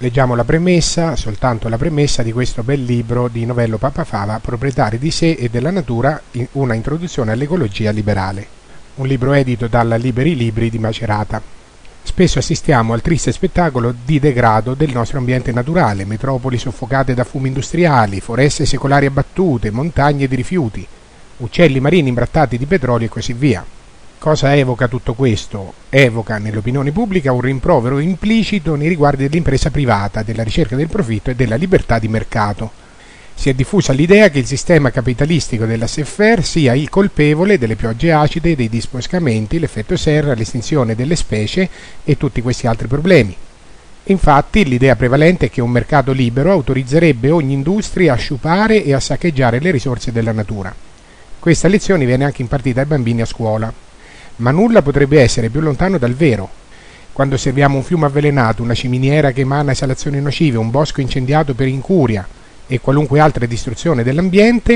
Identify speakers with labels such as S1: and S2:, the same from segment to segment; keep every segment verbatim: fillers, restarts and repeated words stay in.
S1: Leggiamo la premessa, soltanto la premessa di questo bel libro di Novello Pappafava, Proprietari di sé e della natura, una introduzione all'ecologia liberale. Un libro edito dalla Liberi Libri di Macerata. Spesso assistiamo al triste spettacolo di degrado del nostro ambiente naturale, metropoli soffocate da fumi industriali, foreste secolari abbattute, montagne di rifiuti, uccelli marini imbrattati di petrolio e così via. Cosa evoca tutto questo? Evoca nell'opinione pubblica un rimprovero implicito nei riguardi dell'impresa privata, della ricerca del profitto e della libertà di mercato. Si è diffusa l'idea che il sistema capitalistico della laissez-faire sia il colpevole delle piogge acide, dei disboscamenti, l'effetto serra, l'estinzione delle specie e tutti questi altri problemi. Infatti l'idea prevalente è che un mercato libero autorizzerebbe ogni industria a sciupare e a saccheggiare le risorse della natura. Questa lezione viene anche impartita ai bambini a scuola. Ma nulla potrebbe essere più lontano dal vero. Quando osserviamo un fiume avvelenato, una ciminiera che emana esalazioni nocive, un bosco incendiato per incuria e qualunque altra distruzione dell'ambiente,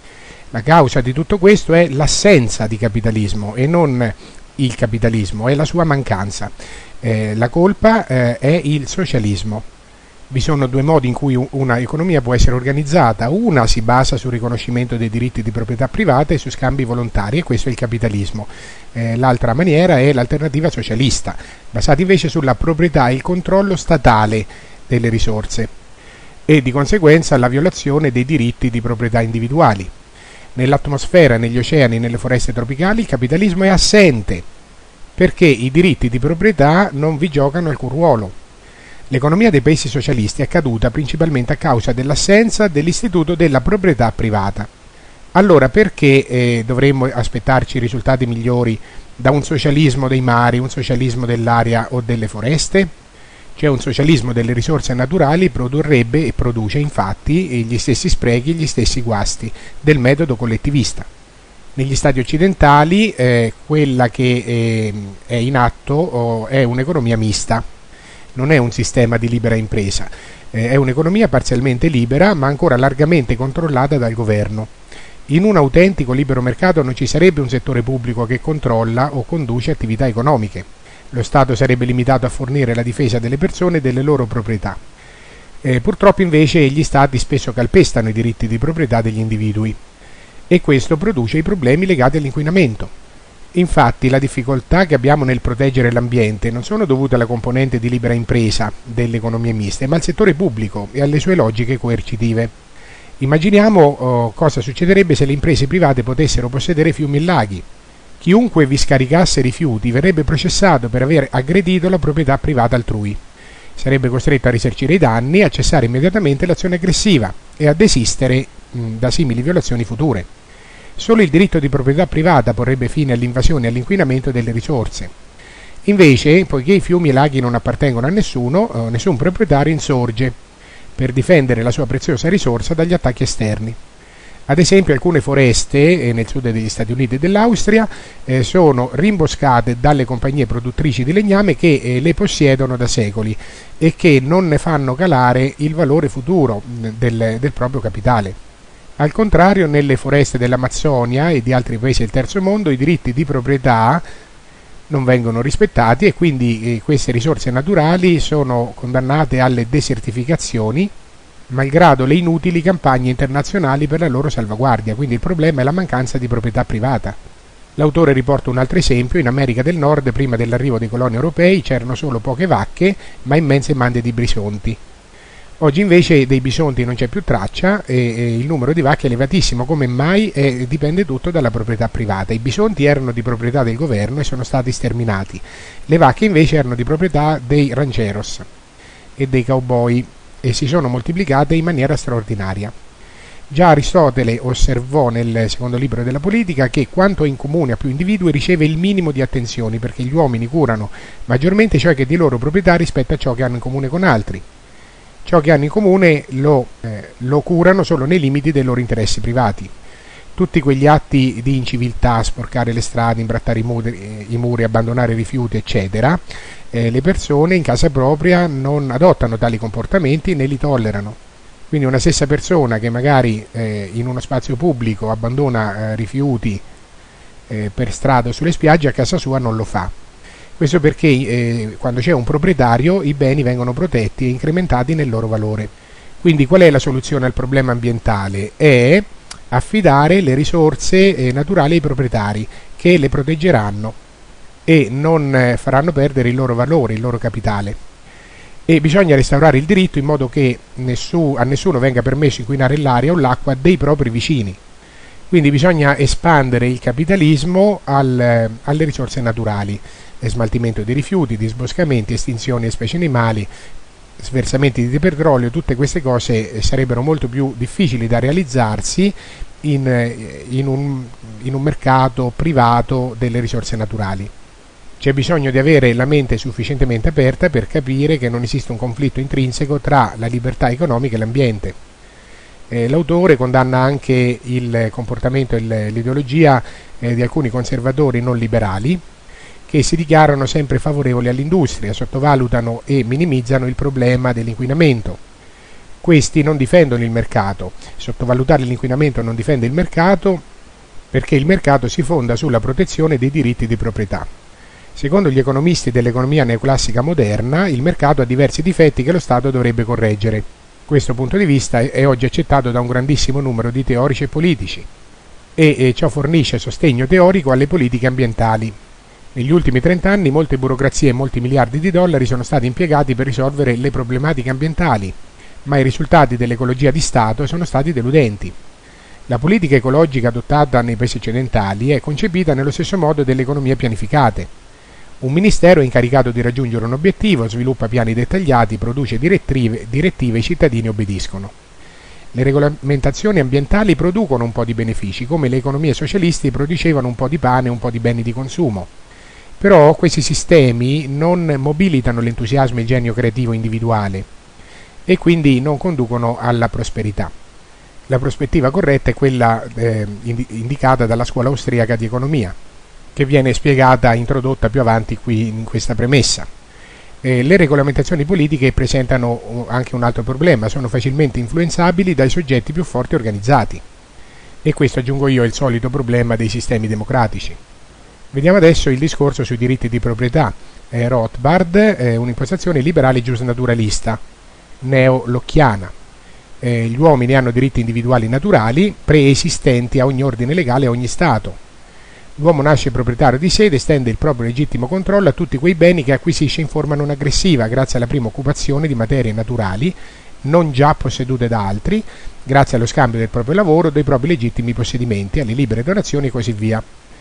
S1: la causa di tutto questo è l'assenza di capitalismo e non il capitalismo, è la sua mancanza. Eh, la colpa eh, è il socialismo. Vi sono due modi in cui una economia può essere organizzata. Una si basa sul riconoscimento dei diritti di proprietà privata e su scambi volontari, e questo è il capitalismo. Eh, l'altra maniera è l'alternativa socialista, basata invece sulla proprietà e il controllo statale delle risorse e di conseguenza la violazione dei diritti di proprietà individuali. Nell'atmosfera, negli oceani, nelle foreste tropicali il capitalismo è assente perché i diritti di proprietà non vi giocano alcun ruolo. L'economia dei paesi socialisti è caduta principalmente a causa dell'assenza dell'istituto della proprietà privata. Allora perché eh, dovremmo aspettarci risultati migliori da un socialismo dei mari, un socialismo dell'aria o delle foreste? Cioè un socialismo delle risorse naturali produrrebbe e produce infatti gli stessi sprechi e gli stessi guasti del metodo collettivista. Negli stati occidentali eh, quella che eh, è in atto oh, è un'economia mista. Non è un sistema di libera impresa, eh, è un'economia parzialmente libera ma ancora largamente controllata dal governo. In un autentico libero mercato non ci sarebbe un settore pubblico che controlla o conduce attività economiche. Lo Stato sarebbe limitato a fornire la difesa delle persone e delle loro proprietà. Eh, purtroppo invece gli Stati spesso calpestano i diritti di proprietà degli individui e questo produce i problemi legati all'inquinamento. Infatti la difficoltà che abbiamo nel proteggere l'ambiente non sono dovute alla componente di libera impresa delle economie miste, ma al settore pubblico e alle sue logiche coercitive. Immaginiamo oh, cosa succederebbe se le imprese private potessero possedere fiumi e laghi. Chiunque vi scaricasse rifiuti verrebbe processato per aver aggredito la proprietà privata altrui. Sarebbe costretto a risarcire i danni, a cessare immediatamente l'azione aggressiva e a desistere mh, da simili violazioni future. Solo il diritto di proprietà privata porrebbe fine all'invasione e all'inquinamento delle risorse. Invece, poiché i fiumi e i laghi non appartengono a nessuno, eh, nessun proprietario insorge per difendere la sua preziosa risorsa dagli attacchi esterni. Ad esempio, alcune foreste eh, nel sud degli Stati Uniti e dell'Austria eh, sono rimboscate dalle compagnie produttrici di legname che eh, le possiedono da secoli e che non ne fanno calare il valore futuro del, del proprio capitale. Al contrario, nelle foreste dell'Amazzonia e di altri paesi del terzo mondo i diritti di proprietà non vengono rispettati e quindi eh, queste risorse naturali sono condannate alle desertificazioni, malgrado le inutili campagne internazionali per la loro salvaguardia. Quindi il problema è la mancanza di proprietà privata. L'autore riporta un altro esempio: in America del Nord, prima dell'arrivo dei coloni europei, c'erano solo poche vacche, ma immense mande di bisonti. Oggi invece dei bisonti non c'è più traccia e, e il numero di vacche è elevatissimo. Come mai? Eh, dipende tutto dalla proprietà privata. I bisonti erano di proprietà del governo e sono stati sterminati. Le vacche invece erano di proprietà dei rancheros e dei cowboy e si sono moltiplicate in maniera straordinaria. Già Aristotele osservò nel secondo libro della Politica che quanto è in comune a più individui riceve il minimo di attenzioni, perché gli uomini curano maggiormente ciò che è di loro proprietà rispetto a ciò che hanno in comune con altri. Ciò che hanno in comune lo, eh, lo curano solo nei limiti dei loro interessi privati. Tutti quegli atti di inciviltà, sporcare le strade, imbrattare i muri, eh, i muri abbandonare i rifiuti, eccetera, eh, le persone in casa propria non adottano tali comportamenti né li tollerano. Quindi una stessa persona che magari eh, in uno spazio pubblico abbandona eh, rifiuti eh, per strada o sulle spiagge, a casa sua non lo fa. Questo perché eh, quando c'è un proprietario i beni vengono protetti e incrementati nel loro valore. Quindi qual è la soluzione al problema ambientale? È affidare le risorse eh, naturali ai proprietari che le proteggeranno e non eh, faranno perdere il loro valore, il loro capitale. E bisogna restaurare il diritto in modo che nessu, a nessuno venga permesso inquinare l'aria o l'acqua dei propri vicini. Quindi bisogna espandere il capitalismo al, alle risorse naturali, smaltimento di rifiuti, disboscamenti, estinzioni di specie animali, sversamenti di petrolio. Tutte queste cose sarebbero molto più difficili da realizzarsi in, in, un, in un mercato privato delle risorse naturali. C'è bisogno di avere la mente sufficientemente aperta per capire che non esiste un conflitto intrinseco tra la libertà economica e l'ambiente. Eh, l'autore condanna anche il comportamento e l'ideologia eh, di alcuni conservatori non liberali che si dichiarano sempre favorevoli all'industria, sottovalutano e minimizzano il problema dell'inquinamento. Questi non difendono il mercato. Sottovalutare l'inquinamento non difende il mercato perché il mercato si fonda sulla protezione dei diritti di proprietà. Secondo gli economisti dell'economia neoclassica moderna, il mercato ha diversi difetti che lo Stato dovrebbe correggere. Questo punto di vista è oggi accettato da un grandissimo numero di teorici e politici e, e ciò fornisce sostegno teorico alle politiche ambientali. Negli ultimi trent'anni molte burocrazie e molti miliardi di dollari sono stati impiegati per risolvere le problematiche ambientali, ma i risultati dell'ecologia di Stato sono stati deludenti. La politica ecologica adottata nei paesi occidentali è concepita nello stesso modo delle economie pianificate. Un ministero è incaricato di raggiungere un obiettivo, sviluppa piani dettagliati, produce direttive, direttive e i cittadini obbediscono. Le regolamentazioni ambientali producono un po' di benefici, come le economie socialisti producevano un po' di pane e un po' di beni di consumo. Però questi sistemi non mobilitano l'entusiasmo e il genio creativo individuale e quindi non conducono alla prosperità. La prospettiva corretta è quella eh, indicata dalla scuola austriaca di economia, che viene spiegata, introdotta più avanti qui in questa premessa. Eh, le regolamentazioni politiche presentano anche un altro problema, sono facilmente influenzabili dai soggetti più forti e organizzati. E questo, aggiungo io, è il solito problema dei sistemi democratici. Vediamo adesso il discorso sui diritti di proprietà. Eh, Rothbard è un'impostazione liberale giusnaturalista, neo-locchiana. Eh, gli uomini hanno diritti individuali naturali preesistenti a ogni ordine legale e a ogni Stato. L'uomo nasce proprietario di sé ed estende il proprio legittimo controllo a tutti quei beni che acquisisce in forma non aggressiva, grazie alla prima occupazione di materie naturali, non già possedute da altri, grazie allo scambio del proprio lavoro, dei propri legittimi possedimenti, alle libere donazioni e così via.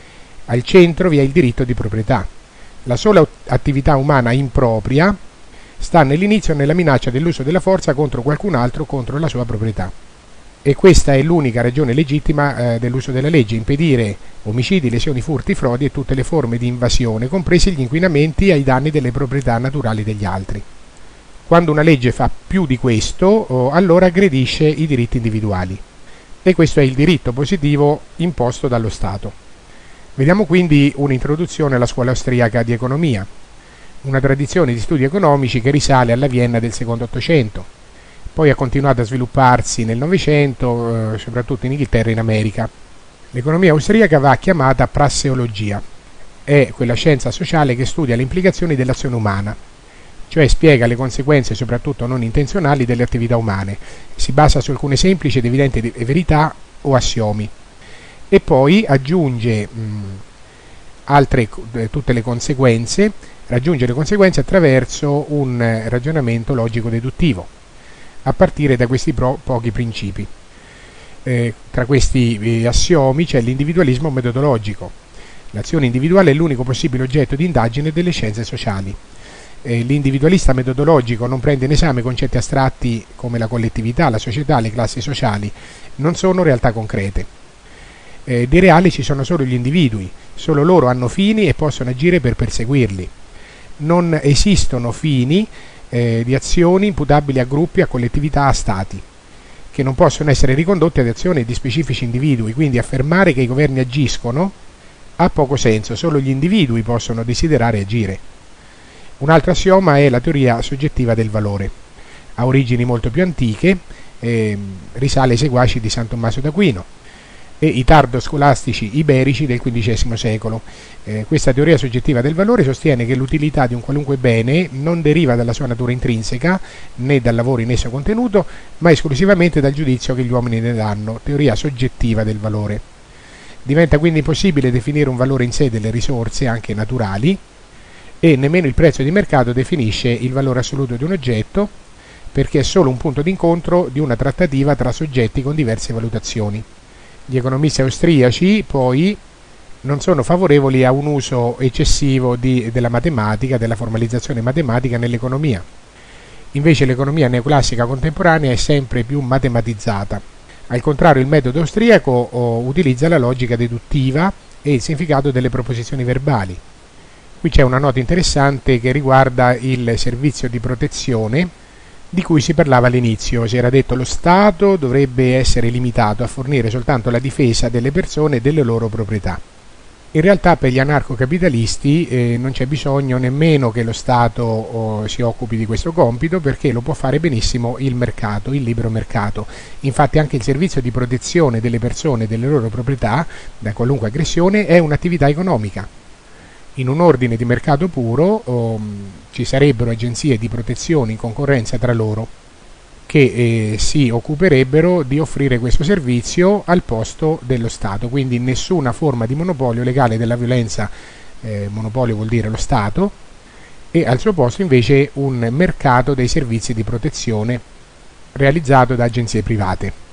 S1: Al centro vi è il diritto di proprietà. La sola attività umana impropria sta nell'inizio e nella minaccia dell'uso della forza contro qualcun altro, contro la sua proprietà. E questa è l'unica ragione legittima eh, dell'uso della legge: impedire omicidi, lesioni, furti, frodi e tutte le forme di invasione, compresi gli inquinamenti ai danni delle proprietà naturali degli altri. Quando una legge fa più di questo, oh, allora aggredisce i diritti individuali. E questo è il diritto positivo imposto dallo Stato. Vediamo quindi un'introduzione alla scuola austriaca di economia, una tradizione di studi economici che risale alla Vienna del secondo Ottocento. Poi ha continuato a svilupparsi nel Novecento, eh, soprattutto in Inghilterra e in America. L'economia austriaca va chiamata praseologia. È quella scienza sociale che studia le implicazioni dell'azione umana, cioè spiega le conseguenze, soprattutto non intenzionali, delle attività umane. Si basa su alcune semplici ed evidenti verità o assiomi. E poi aggiunge mh, altre, eh, tutte le conseguenze, raggiunge le conseguenze attraverso un eh, ragionamento logico-deduttivo, a partire da questi pro, pochi principi. Eh, tra questi eh, assiomi c'è l'individualismo metodologico. L'azione individuale è l'unico possibile oggetto di indagine delle scienze sociali. Eh, l'individualista metodologico non prende in esame concetti astratti come la collettività, la società, le classi sociali. Non sono realtà concrete. Eh, di reali ci sono solo gli individui, solo loro hanno fini e possono agire per perseguirli. Non esistono fini Eh, di azioni imputabili a gruppi, a collettività, a stati, che non possono essere ricondotte ad azioni di specifici individui. Quindi affermare che i governi agiscono ha poco senso, solo gli individui possono desiderare agire. Un altro assioma è la teoria soggettiva del valore. Ha origini molto più antiche, eh, risale ai seguaci di San Tommaso d'Aquino. e i tardoscolastici iberici del quindicesimo secolo. Eh, questa teoria soggettiva del valore sostiene che l'utilità di un qualunque bene non deriva dalla sua natura intrinseca, né dal lavoro in esso contenuto, ma esclusivamente dal giudizio che gli uomini ne danno, teoria soggettiva del valore. Diventa quindi impossibile definire un valore in sé delle risorse, anche naturali, e nemmeno il prezzo di mercato definisce il valore assoluto di un oggetto, perché è solo un punto d'incontro di una trattativa tra soggetti con diverse valutazioni. Gli economisti austriaci, poi, non sono favorevoli a un uso eccessivo di, della matematica, della formalizzazione matematica nell'economia. Invece l'economia neoclassica contemporanea è sempre più matematizzata. Al contrario, il metodo austriaco oh, utilizza la logica deduttiva e il significato delle proposizioni verbali. Qui c'è una nota interessante che riguarda il servizio di protezione di cui si parlava all'inizio. Si era detto che lo Stato dovrebbe essere limitato a fornire soltanto la difesa delle persone e delle loro proprietà. In realtà per gli anarcocapitalisti eh, non c'è bisogno nemmeno che lo Stato oh, si occupi di questo compito, perché lo può fare benissimo il mercato, il libero mercato. Infatti anche il servizio di protezione delle persone e delle loro proprietà da qualunque aggressione è un'attività economica. In un ordine di mercato puro oh, ci sarebbero agenzie di protezione in concorrenza tra loro che eh, si occuperebbero di offrire questo servizio al posto dello Stato, quindi nessuna forma di monopolio legale della violenza, eh, monopolio vuol dire lo Stato, e al suo posto invece un mercato dei servizi di protezione realizzato da agenzie private.